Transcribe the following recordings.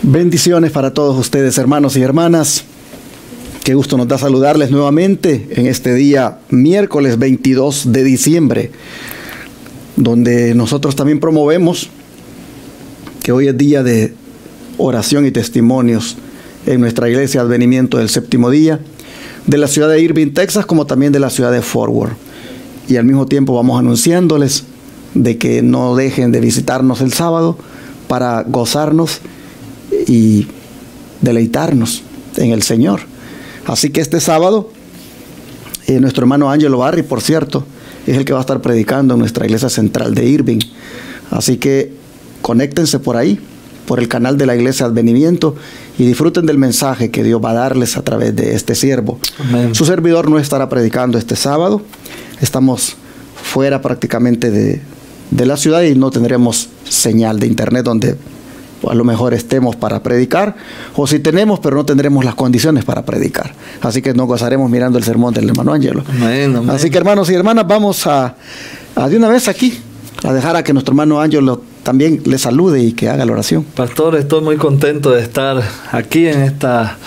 Bendiciones para todos ustedes, hermanos y hermanas. Qué gusto nos da saludarles nuevamente en este día miércoles 22 de diciembre, donde nosotros también promovemos que hoy es día de oración y testimonios en nuestra iglesia Advenimiento del Séptimo Día, de la ciudad de Irving, Texas, como también de la ciudad de Fort Worth. Y al mismo tiempo vamos anunciándoles de que no dejen de visitarnos el sábado para gozarnos y deleitarnos en el Señor. Así que este sábado, nuestro hermano Angelo Barry, por cierto, es el que va a estar predicando en nuestra iglesia central de Irving. Así que conéctense por ahí, por el canal de la iglesia Advenimiento, y disfruten del mensaje que Dios va a darles a través de este siervo. Amén. Su servidor no estará predicando este sábado. Estamos fuera prácticamente de la ciudad y no tendremos señal de internet donde a lo mejor estemos para predicar, o si tenemos, pero no tendremos las condiciones para predicar. Así que nos gozaremos mirando el sermón del hermano Angelo. Amén, amén. Así que, hermanos y hermanas, vamos a de una vez aquí, a dejar a que nuestro hermano Angelo también le salude y que haga la oración. Pastor, estoy muy contento de estar aquí en este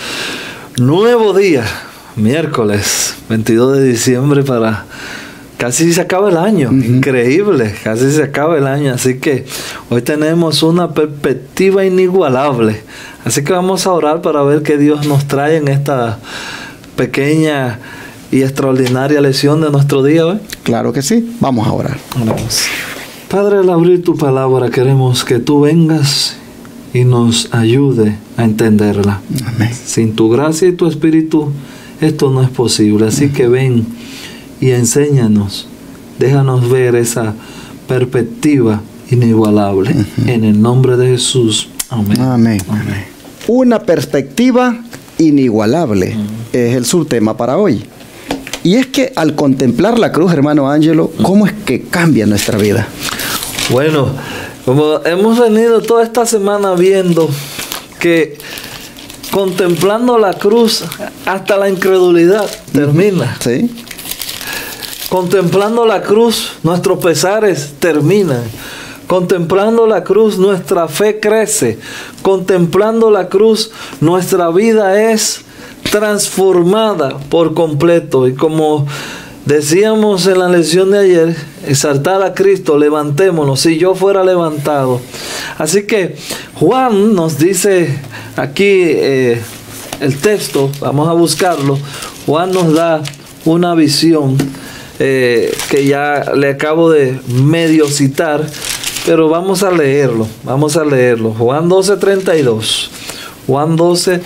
nuevo día, miércoles 22 de diciembre, para... Casi se acaba el año, increíble, casi se acaba el año, así que hoy tenemos una perspectiva inigualable, así que vamos a orar para ver qué Dios nos trae en esta pequeña y extraordinaria lección de nuestro día hoy. Claro que sí, vamos a orar. Oramos. Padre, al abrir tu palabra queremos que tú vengas y nos ayude a entenderla. Amén. Sin tu gracia y tu espíritu esto no es posible, así que ven y enséñanos, déjanos ver esa perspectiva inigualable. En el nombre de Jesús. Amén. Amén. Amén. Una perspectiva inigualable es el subtema para hoy. Y es que al contemplar la cruz, hermano Angelo, ¿cómo es que cambia nuestra vida? Bueno, como hemos venido toda esta semana viendo que contemplando la cruz hasta la incredulidad termina. Sí. Contemplando la cruz, nuestros pesares terminan. Contemplando la cruz, nuestra fe crece. Contemplando la cruz, nuestra vida es transformada por completo. Y como decíamos en la lección de ayer, exaltar a Cristo, levantémonos, si yo fuera levantado. Así que Juan nos dice aquí el texto, vamos a buscarlo. Juan nos da una visión que ya le acabo de medio citar, pero vamos a leerlo. Juan 12:32. Juan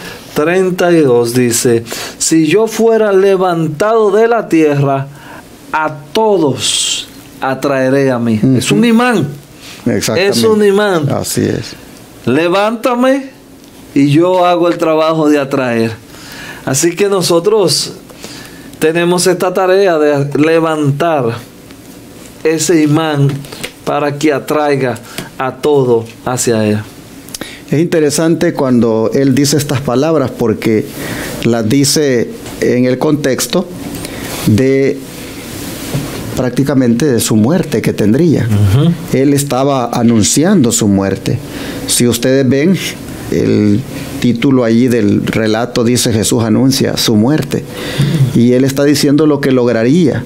12:32 dice: si yo fuera levantado de la tierra, a todos atraeré a mí. Es un imán. Exactamente. Es un imán. Así es. Levántame y yo hago el trabajo de atraer. Así que nosotros tenemos esta tarea de levantar ese imán para que atraiga a todo hacia él. Es interesante cuando él dice estas palabras, porque las dice en el contexto de prácticamente de su muerte que tendría. Él estaba anunciando su muerte. Si ustedes ven el título allí del relato, dice: Jesús anuncia su muerte. Y él está diciendo lo que lograría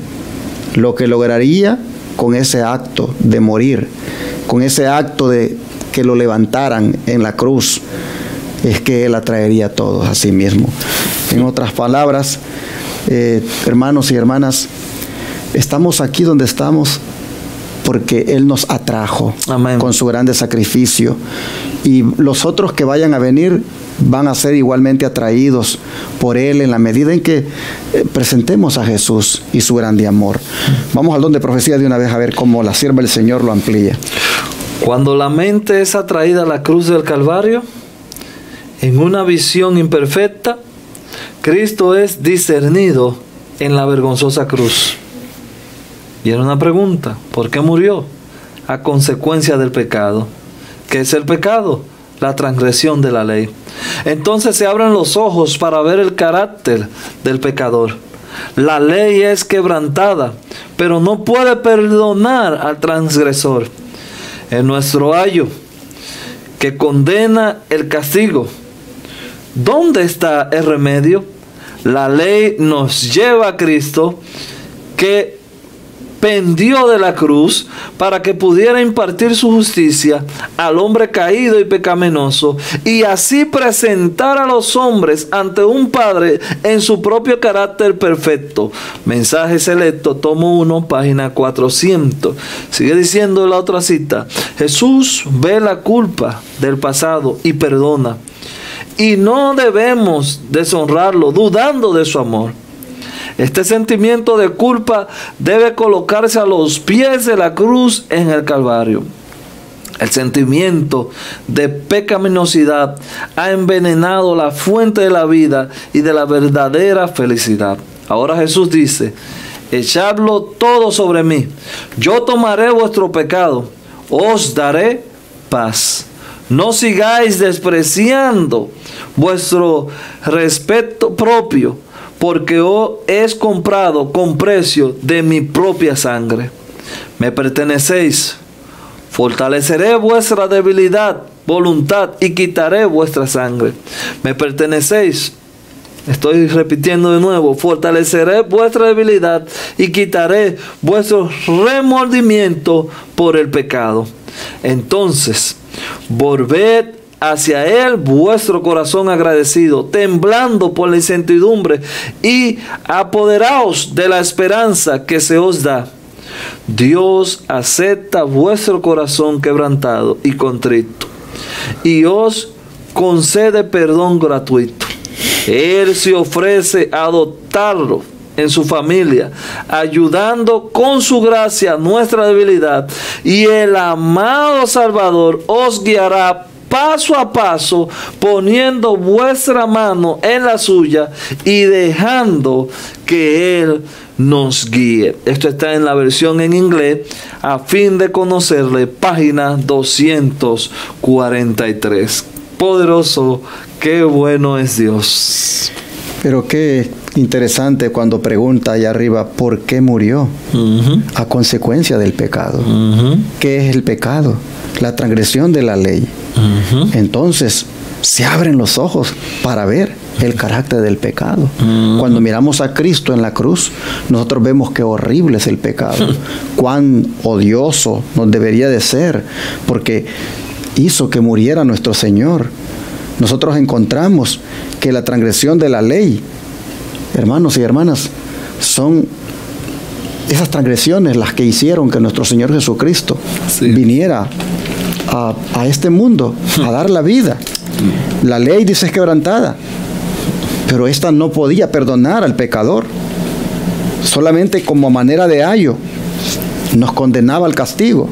con ese acto de morir, con ese acto de que lo levantaran en la cruz, es que él atraería a todos a sí mismo. En otras palabras, hermanos y hermanas, estamos aquí donde estamos porque él nos atrajo. Amén. Con su grande sacrificio, y los otros que vayan a venir van a ser igualmente atraídos por él en la medida en que presentemos a Jesús y su grande amor. Vamos al don de profecía de una vez a ver cómo la sierva del Señor lo amplía. Cuando la mente es atraída a la cruz del Calvario, en una visión imperfecta, Cristo es discernido en la vergonzosa cruz. Y era una pregunta: ¿por qué murió? A consecuencia del pecado. ¿Qué es el pecado? La transgresión de la ley. Entonces se abren los ojos para ver el carácter del pecador. La ley es quebrantada, pero no puede perdonar al transgresor. En nuestro ayo que condena el castigo. ¿Dónde está el remedio? La ley nos lleva a Cristo, que pendió de la cruz para que pudiera impartir su justicia al hombre caído y pecaminoso, y así presentar a los hombres ante un Padre en su propio carácter perfecto. Mensaje Selecto, tomo 1, página 400. Sigue diciendo la otra cita: Jesús ve la culpa del pasado y perdona, y no debemos deshonrarlo dudando de su amor. Este sentimiento de culpa debe colocarse a los pies de la cruz en el Calvario. El sentimiento de pecaminosidad ha envenenado la fuente de la vida y de la verdadera felicidad. Ahora Jesús dice: echadlo todo sobre mí, yo tomaré vuestro pecado, os daré paz. No sigáis despreciando vuestro respeto propio, porque os es comprado con precio de mi propia sangre. Me pertenecéis, fortaleceré vuestra debilidad, voluntad, y quitaré vuestra sangre. Me pertenecéis, estoy repitiendo de nuevo, fortaleceré vuestra debilidad y quitaré vuestro remordimiento por el pecado. Entonces, volved hacia Él vuestro corazón agradecido, temblando por la incertidumbre, y apoderaos de la esperanza que se os da. Dios acepta vuestro corazón quebrantado y contrito, y os concede perdón gratuito. Él se ofrece a adoptarlo en su familia, ayudando con su gracia nuestra debilidad, y el amado Salvador os guiará paso a paso, poniendo vuestra mano en la suya y dejando que Él nos guíe. Esto está en la versión en inglés, a fin de conocerle, página 243. Poderoso, qué bueno es Dios. Pero qué interesante cuando pregunta allá arriba, ¿por qué murió? A consecuencia del pecado. ¿Qué es el pecado? La transgresión de la ley. Entonces, se abren los ojos para ver el carácter del pecado. Cuando miramos a Cristo en la cruz, nosotros vemos qué horrible es el pecado. Cuán odioso nos debería de ser, porque hizo que muriera nuestro Señor. Nosotros encontramos que la transgresión de la ley, hermanos y hermanas, son esas transgresiones las que hicieron que nuestro Señor Jesucristo viniera a este mundo a dar la vida. La ley dice es quebrantada, pero esta no podía perdonar al pecador. Solamente como manera de ayo nos condenaba al castigo.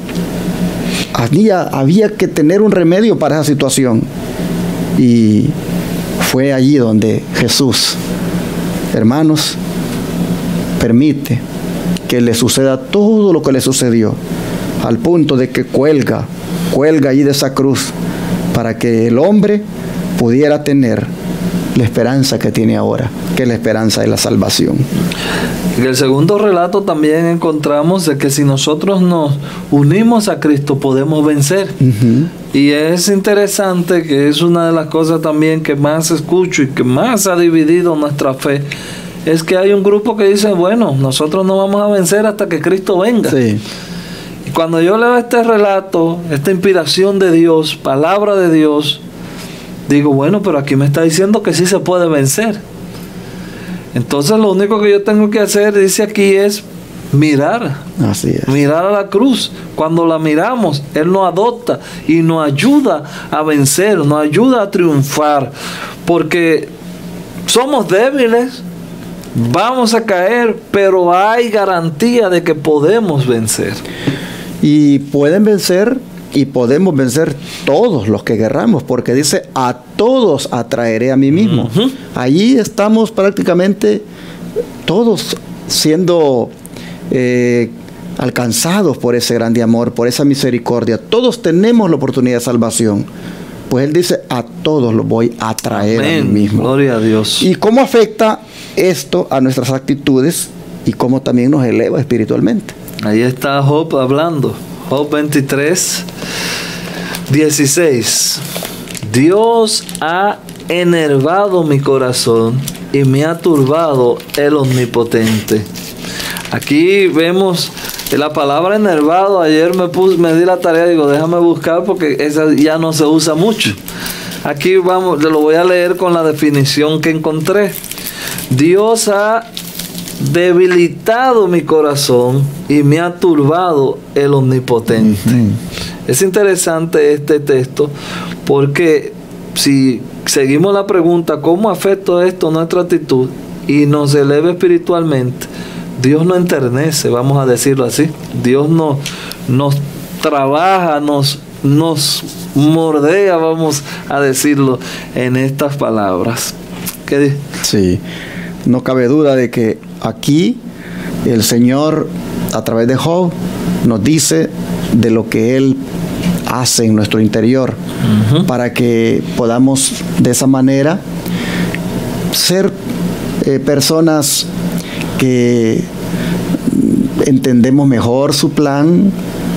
Había que tener un remedio para esa situación, y fue allí donde Jesús, hermanos, permite que le suceda todo lo que le sucedió, al punto de que cuelga allí de esa cruz, para que el hombre pudiera tener la esperanza que tiene ahora, que es la esperanza de la salvación. En el segundo relato también encontramos de que si nosotros nos unimos a Cristo podemos vencer. Y es interesante, que es una de las cosas también que más escucho y que más ha dividido nuestra fe, es que hay un grupo que dice, bueno, nosotros no vamos a vencer hasta que Cristo venga. Y cuando yo leo este relato, esta inspiración de Dios, palabra de Dios, digo, bueno, pero aquí me está diciendo que sí se puede vencer. Entonces lo único que yo tengo que hacer, dice aquí, es mirar. Así es. Mirar a la cruz. Cuando la miramos, Él nos adopta y nos ayuda a vencer, nos ayuda a triunfar. Porque somos débiles, vamos a caer, pero hay garantía de que podemos vencer. Y pueden vencer, y podemos vencer todos los que querramos, porque dice, a todos atraeré a mí mismo. Allí estamos prácticamente todos siendo alcanzados por ese grande amor, por esa misericordia. Todos tenemos la oportunidad de salvación. Pues Él dice, a todos los voy a traer a mí mismo. Gloria a Dios. ¿Y cómo afecta esto a nuestras actitudes y cómo también nos eleva espiritualmente? Ahí está Job hablando. Job 23, 16. Dios ha enervado mi corazón y me ha turbado el Omnipotente. Aquí vemos la palabra enervado. Ayer me di la tarea, digo, déjame buscar porque esa ya no se usa mucho. Aquí vamos, lo voy a leer con la definición que encontré. Dios ha debilitado mi corazón y me ha turbado el Omnipotente. Es interesante este texto porque si seguimos la pregunta, ¿cómo afecta esto nuestra actitud y nos eleva espiritualmente? Dios nos enternece, vamos a decirlo así. Dios nos trabaja, nos mordea, vamos a decirlo en estas palabras. ¿Qué dice? Sí, no cabe duda de que aquí el Señor, a través de Job, nos dice de lo que Él hace en nuestro interior, para que podamos de esa manera ser personas que entendemos mejor su plan,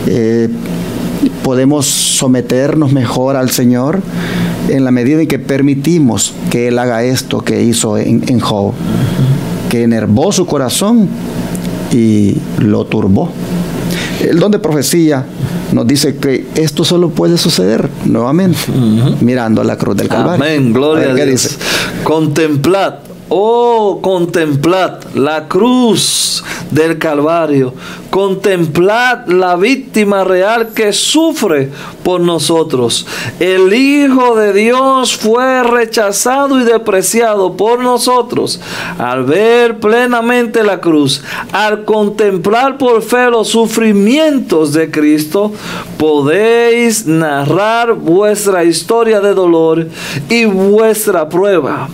podemos someternos mejor al Señor en la medida en que permitimos que Él haga esto que hizo en Job, que enervó su corazón y lo turbó. El don de profecía nos dice que esto solo puede suceder nuevamente mirando a la cruz del Calvario. Amén, gloria a Dios. Dice? Contemplad, oh, contemplad la cruz del Calvario. Contemplad la víctima real que sufre por nosotros. El Hijo de Dios fue rechazado y despreciado por nosotros. Al ver plenamente la cruz, al contemplar por fe los sufrimientos de Cristo, podéis narrar vuestra historia de dolor y vuestra prueba.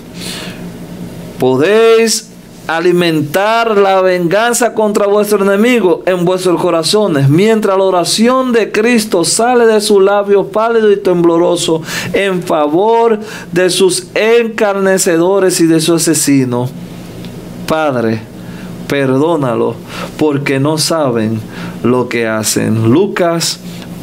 Podéis alimentar la venganza contra vuestro enemigo en vuestros corazones, mientras la oración de Cristo sale de sus labios pálido y tembloroso en favor de sus encarnecedores y de su asesino. Padre, perdónalo, porque no saben lo que hacen. Lucas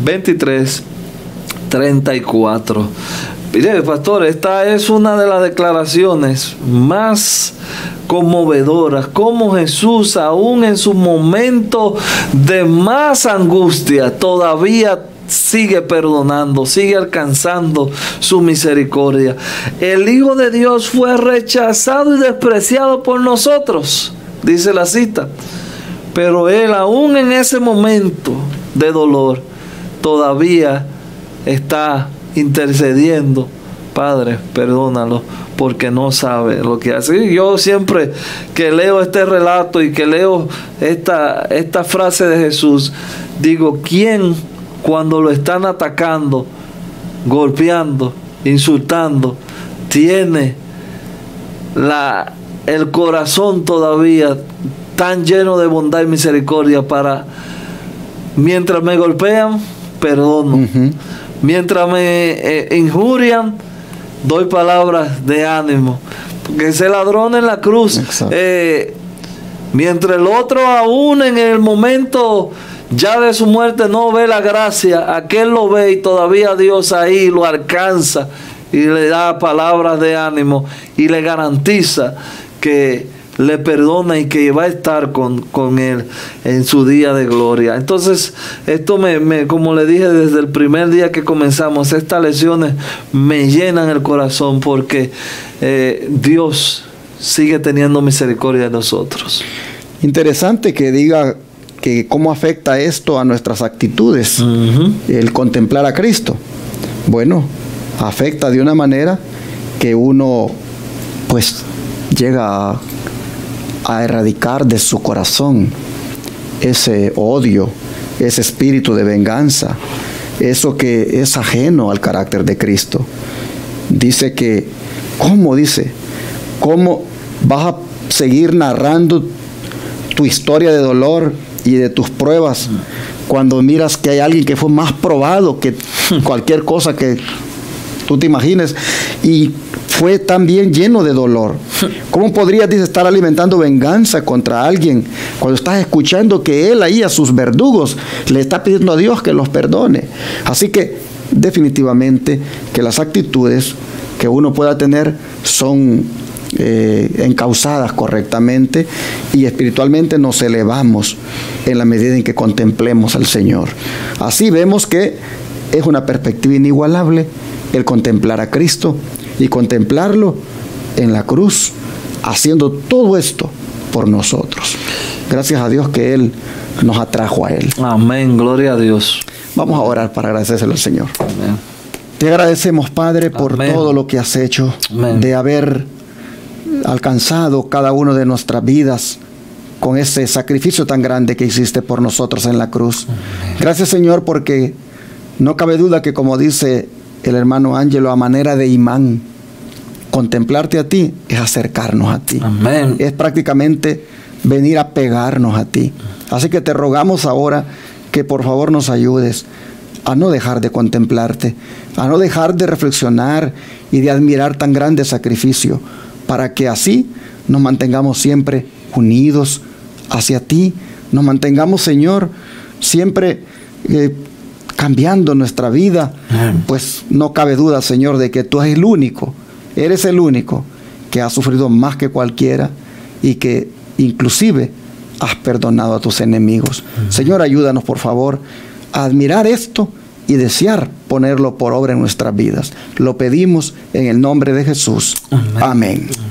23:34. Mire, pastor, esta es una de las declaraciones más conmovedoras, como Jesús, aún en su momento de más angustia, todavía sigue perdonando, sigue alcanzando su misericordia. El Hijo de Dios fue rechazado y despreciado por nosotros, dice la cita, pero Él, aún en ese momento de dolor, todavía está intercediendo. Padre, perdónalo, porque no sabe lo que hace. Y yo siempre que leo este relato y que leo esta frase de Jesús, digo, ¿quién cuando lo están atacando, golpeando, insultando, tiene el corazón todavía tan lleno de bondad y misericordia para, mientras me golpean, perdono? Mientras me injurian, doy palabras de ánimo. Porque ese ladrón en la cruz, mientras el otro aún en el momento ya de su muerte no ve la gracia, aquel lo ve y todavía Dios ahí lo alcanza y le da palabras de ánimo y le garantiza que le perdona y que va a estar con él en su día de gloria. Entonces, esto como le dije desde el primer día que comenzamos, estas lecciones me llenan el corazón porque Dios sigue teniendo misericordia de nosotros. Interesante que diga que cómo afecta esto a nuestras actitudes, el contemplar a Cristo. Bueno, afecta de una manera que uno pues llega a erradicar de su corazón ese odio, ese espíritu de venganza, eso que es ajeno al carácter de Cristo. Dice que, ¿cómo vas a seguir narrando tu historia de dolor y de tus pruebas cuando miras que hay alguien que fue más probado que cualquier cosa que tú te imagines y fue también lleno de dolor? ¿Cómo podrías, dice, estar alimentando venganza contra alguien cuando estás escuchando que él ahí a sus verdugos le está pidiendo a Dios que los perdone? Así que definitivamente que las actitudes que uno pueda tener son encausadas correctamente, y espiritualmente nos elevamos en la medida en que contemplemos al Señor. Así vemos que es una perspectiva inigualable el contemplar a Cristo y contemplarlo en la cruz, haciendo todo esto por nosotros. Gracias a Dios que Él nos atrajo a Él. Amén, gloria a Dios. Vamos a orar para agradecérselo al Señor. Amén. Te agradecemos, Padre, por Amén. todo lo que has hecho, Amén. de haber alcanzado cada uno de nuestras vidas con ese sacrificio tan grande que hiciste por nosotros en la cruz. Amén. Gracias, Señor, porque no cabe duda que, como dice el hermano Ángelo, a manera de imán, contemplarte a ti es acercarnos a ti. Amén. Es prácticamente venir a pegarnos a ti. Así que te rogamos ahora que por favor nos ayudes a no dejar de contemplarte, a no dejar de reflexionar y de admirar tan grande sacrificio, para que así nos mantengamos siempre unidos hacia ti, nos mantengamos, Señor, siempre cambiando nuestra vida. Pues no cabe duda, Señor, de que tú eres el único que ha sufrido más que cualquiera y que inclusive has perdonado a tus enemigos. Señor, ayúdanos por favor a admirar esto y desear ponerlo por obra en nuestras vidas. Lo pedimos en el nombre de Jesús. Amén.